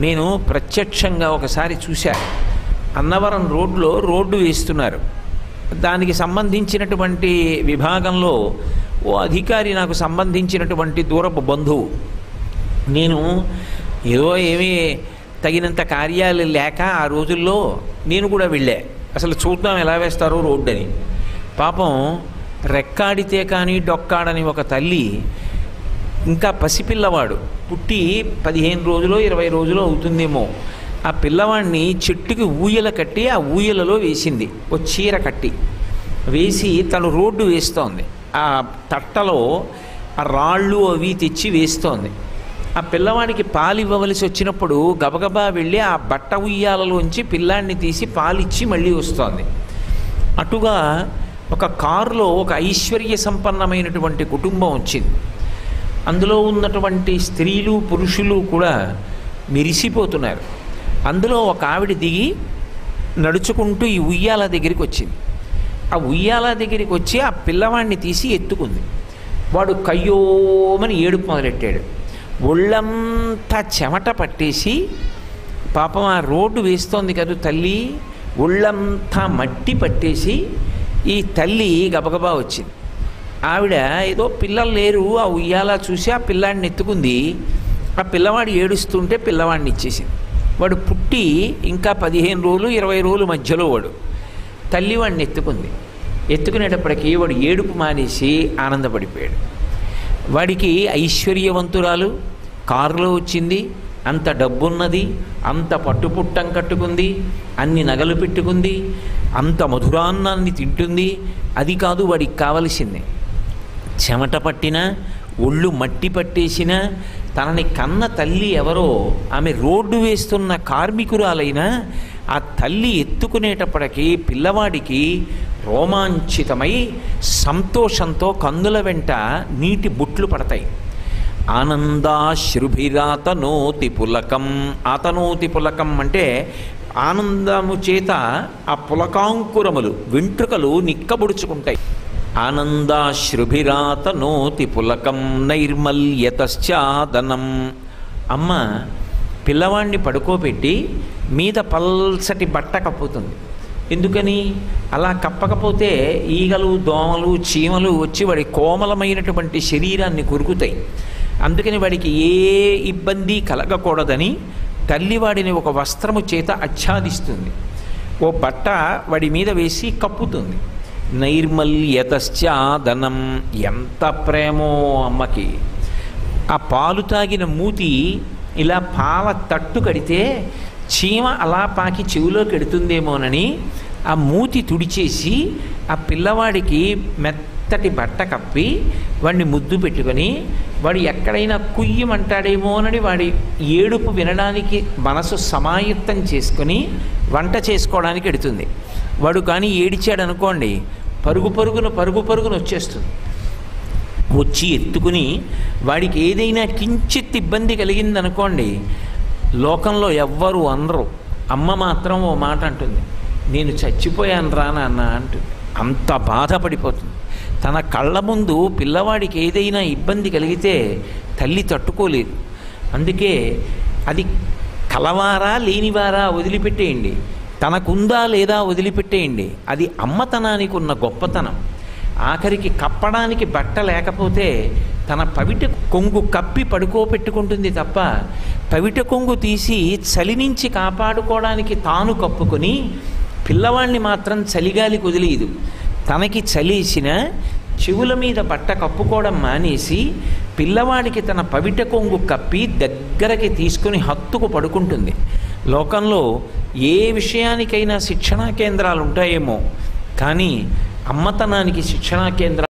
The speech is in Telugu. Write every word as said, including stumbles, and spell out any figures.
నేను ప్రత్యక్షంగా ఒకసారి చూశా. అన్నవరం రోడ్లో రోడ్డు వేస్తున్నారు. దానికి సంబంధించినటువంటి విభాగంలో ఓ అధికారి నాకు సంబంధించినటువంటి దూరపు బంధువు. నేను ఏదో ఏమీ తగినంత కార్యాలు లేక ఆ రోజుల్లో నేను కూడా వెళ్ళా, అసలు చూద్దాం ఎలా వేస్తారో రోడ్డు అని. పాపం రెక్కాడితే కానీ డొక్కాడని ఒక తల్లి, ఇంకా పసిపిల్లవాడు పుట్టి పదిహేను రోజులో ఇరవై రోజులో అవుతుందేమో, ఆ పిల్లవాడిని చెట్టుకి ఊయల కట్టి ఆ ఊయలలో వేసింది, ఓ చీర కట్టి వేసి తను రోడ్డు వేస్తోంది. ఆ తట్టలో ఆ రాళ్ళు అవి తెచ్చి వేస్తోంది. ఆ పిల్లవాడికి పాలు ఇవ్వవలసి వచ్చినప్పుడు గబగబా వెళ్ళి ఆ బట్ట ఉయ్యాలలోంచి పిల్లాడిని తీసి పాలిచ్చి మళ్ళీ వస్తోంది. అటుగా ఒక కారులో ఒక ఐశ్వర్య సంపన్నమైనటువంటి కుటుంబం వచ్చింది. అందులో ఉన్నటువంటి స్త్రీలు పురుషులు కూడా మెరిసిపోతున్నారు. అందులో ఒక ఆవిడ దిగి నడుచుకుంటూ ఈ ఉయ్యాల దగ్గరికి వచ్చింది. ఆ ఉయ్యాల దగ్గరికి వచ్చి ఆ పిల్లవాడిని తీసి ఎత్తుకుంది. వాడు కయ్యోమని ఏడుపు మొదలెట్టాడు. ఒళ్ళంతా చెమట పట్టేసి, పాపం ఆ రోడ్డు వేస్తోంది కదా తల్లి, ఒళ్ళంతా మట్టి పట్టేసి ఈ తల్లి గబగబా వచ్చింది. ఆవిడ ఏదో పిల్లలు లేరు, ఆ ఉయ్యాల చూసి ఆ పిల్లాడిని ఎత్తుకుంది. ఆ పిల్లవాడు ఏడుస్తుంటే పిల్లవాడిని ఇచ్చేసింది. వాడు పుట్టి ఇంకా పదిహేను రోజులు ఇరవై రోజుల మధ్యలో వాడు తల్లి వాడిని ఎత్తుకుంది. ఎత్తుకునేటప్పటికీ వాడు ఏడుపు మానేసి ఆనందపడిపోయాడు. వాడికి ఐశ్వర్యవంతురాలు కారులో వచ్చింది, అంత డబ్బున్నది, అంత పట్టుపుట్టం కట్టుకుంది, అన్ని నగలు పెట్టుకుంది, అంత మధురాన్నాన్ని తింటుంది. అది కాదు వాడికి కావలసింది. చెమట పట్టిన ఒళ్ళు మట్టి పట్టేసిన తనని కన్న తల్లి ఎవరో, ఆమె రోడ్డు వేస్తున్న కార్మికురాలైనా ఆ తల్లి ఎత్తుకునేటప్పటికీ పిల్లవాడికి రోమాంచితమై సంతోషంతో కందుల వెంట నీటి బుట్లు పడతాయి. ఆనందాశ్రుభిరాతనోతి పులకం. ఆతనోతి పులకం అంటే ఆనందము చేత ఆ పులకాంకురములు వెంట్రుకలు నిక్కబుడుచుకుంటాయి. ఆనందాశ్రుభిరాతనోతి పులకం నైర్మల్యతశ్చాదనం. అమ్మ పిల్లవాడిని పడుకోబెట్టి మీద పల్సటి బట్ట కప్పుతుంది. ఎందుకని? అలా కప్పకపోతే ఈగలు దోమలు చీమలు వచ్చి వాడి కోమలమైనటువంటి శరీరాన్ని కొరుకుతాయి. అందుకని వాడికి ఏ ఇబ్బంది కలగకూడదని తల్లి వాడిని ఒక వస్త్రము చేత ఆచ్ఛాదిస్తుంది, ఓ బట్ట వాడి మీద వేసి కప్పుతుంది. నైర్మల్యతశ్చాదనం. ఎంత ప్రేమో అమ్మకి! ఆ పాలు తాగిన మూతి ఇలా పాల తట్టు కడితే చీమ అలా పాకి చెవిలోకి ఎడుతుందేమోనని ఆ మూతి తుడిచేసి ఆ పిల్లవాడికి మెత్తటి బట్ట కప్పి వాడిని ముద్దు పెట్టుకొని, వాడు ఎక్కడైనా కుయ్యమంటాడేమోనని వాడి ఏడుపు వినడానికి మనసు సమాయుత్తం చేసుకొని వంట చేసుకోవడానికి ఎడుతుంది. వాడు కానీ ఏడిచాడు అనుకోండి, పరుగు పరుగున పరుగు పరుగున వచ్చేస్తుంది. వచ్చి ఎత్తుకుని వాడికి ఏదైనా కించిత్ ఇబ్బంది కలిగిందనుకోండి, లోకంలో ఎవ్వరు అనరు, అమ్మ మాత్రం ఓ మాట అంటుంది, నేను చచ్చిపోయాను రా నాన్న అంటుంది. అంత బాధపడిపోతుంది. తన కళ్ళ ముందు పిల్లవాడికి ఏదైనా ఇబ్బంది కలిగితే తల్లి తట్టుకోలేదు. అందుకే అది కలవారా లేనివారా వదిలిపెట్టేయండి, తనకుందా లేదా వదిలిపెట్టేయండి. అది అమ్మతనానికి ఉన్న గొప్పతనం. ఆఖరికి కప్పడానికి బట్ట లేకపోతే తన పవిట కొంగు కప్పి పడుకోపెట్టుకుంటుంది తప్ప, పవిట కొంగు తీసి చలి నుంచి కాపాడుకోవడానికి తాను కప్పుకొని పిల్లవాడిని మాత్రం చలిగాలికి వదిలేదు. తనకి చలేసిన చెవుల మీద బట్ట కప్పుకోవడం మానేసి పిల్లవాడికి తన పవిట కొంగు కప్పి దగ్గరకి తీసుకుని హత్తుకు పడుకుంటుంది. లోకంలో ఏ విషయానికైనా శిక్షణా కేంద్రాలు ఉంటాయేమో, కానీ అమ్మతనానికి శిక్షణా కేంద్రాలు